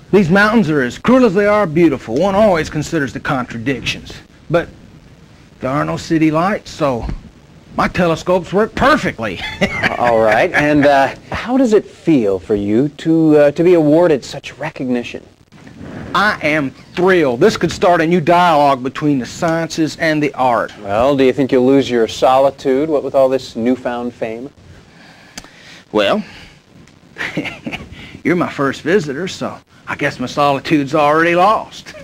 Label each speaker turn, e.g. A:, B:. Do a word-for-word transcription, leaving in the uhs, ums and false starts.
A: These mountains are as cruel as they are beautiful. One always considers the contradictions. But there are no city lights, so my telescopes work perfectly.
B: All right, and uh, how does it feel for you to, uh, to be awarded such recognition?
A: I am thrilled. This could start a new dialogue between the sciences and the art.
B: Well, do you think you'll lose your solitude, what with all this newfound fame?
A: Well, you're my first visitor, so I guess my solitude's already lost.